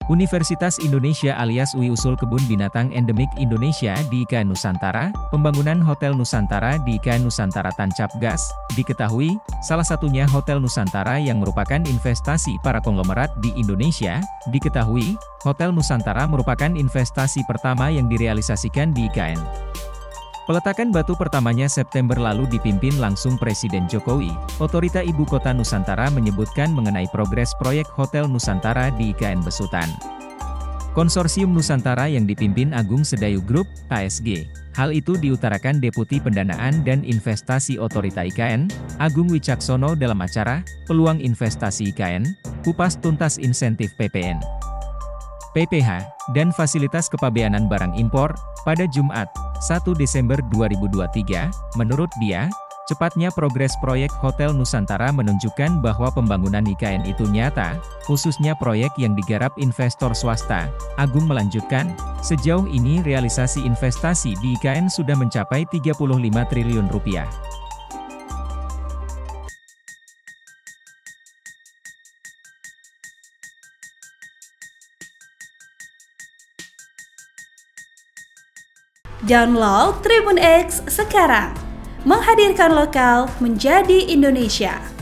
Universitas Indonesia alias UI usul kebun binatang endemik Indonesia di IKN Nusantara, pembangunan Hotel Nusantara di IKN Nusantara tancap gas. Diketahui, salah satunya Hotel Nusantara yang merupakan investasi para konglomerat di Indonesia. Diketahui, Hotel Nusantara merupakan investasi pertama yang direalisasikan di IKN. Peletakan batu pertamanya September lalu dipimpin langsung Presiden Jokowi. Otorita Ibu Kota Nusantara menyebutkan mengenai progres proyek Hotel Nusantara di IKN Besutan. Konsorsium Nusantara yang dipimpin Agung Sedayu Group, ASG. Hal itu diutarakan Deputi Pendanaan dan Investasi Otorita IKN, Agung Wicaksono dalam acara Peluang Investasi IKN, Kupas Tuntas Insentif PPN, PPH, dan Fasilitas Kepabeanan Barang Impor, pada Jumat, 1 Desember 2023, menurut dia, cepatnya progres proyek Hotel Nusantara menunjukkan bahwa pembangunan IKN itu nyata, khususnya proyek yang digarap investor swasta. Agung melanjutkan, sejauh ini realisasi investasi di IKN sudah mencapai 35 triliun rupiah. Download Tribun X sekarang, menghadirkan lokal menjadi Indonesia.